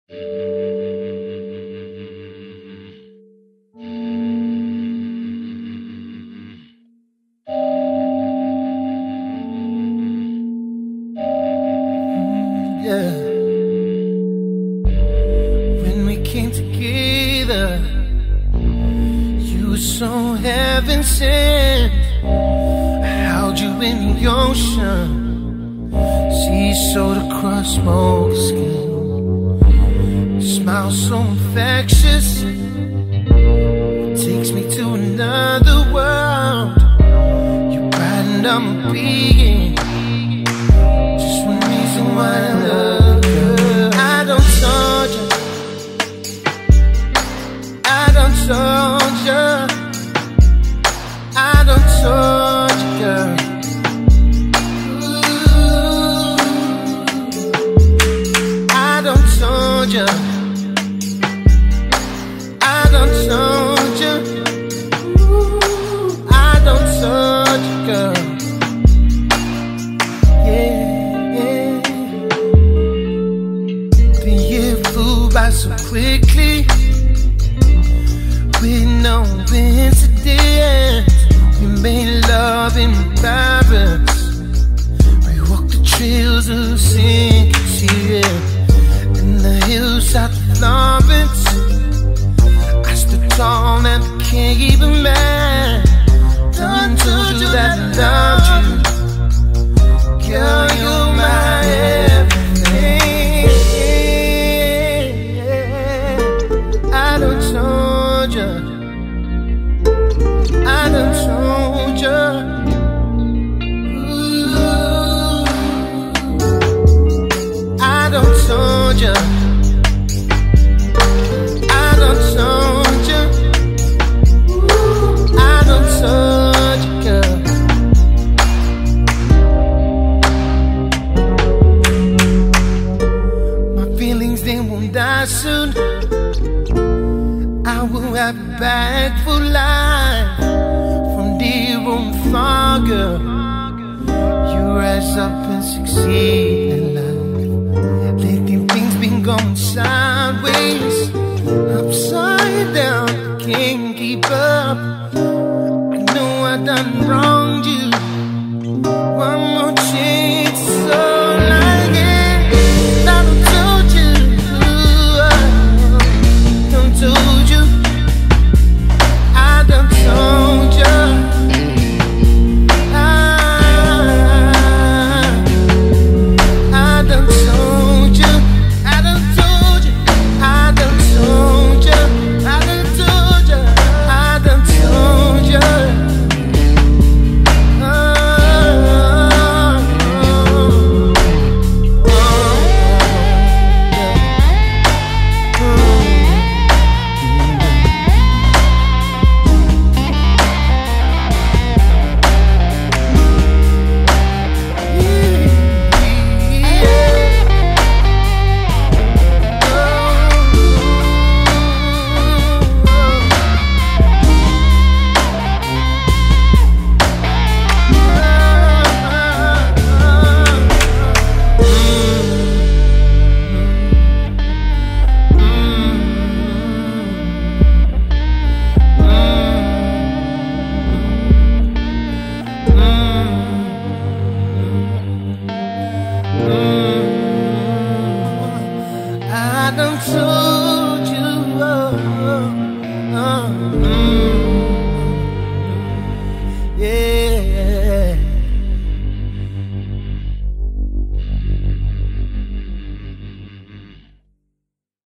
Yeah. When we came together, you were so heaven sent. I held you in the ocean, sea sold across smoke skin. Smile so infectious, takes me to another world. You brightened up my being, just one reason why I love you. I don't told you, I don't told you, I don't told you, girl. I don't told you, I don't told you, I don't told you, girl. Yeah. The year flew by so quickly, with no incident. We made love in Paris, we walked the trails of St. Lucia, in the hills south of Florence. I stood tall and became even mad. Done told you that I loved you, girl, you're my everything. I done told you, I done told you. Ooh, I done told you, I done told you, I done told you, girl. My feelings, they won't die soon. I will have you back for life, from dear and far, girl. You rise up and succeed in life. Lately things been going sideways, upside down, can't keep up. I know I done wronged you. One more chance, so like it. I done told you, done told you, I done told you, I done told you, I done told you, I done told you, I done told you, I done told you. I done told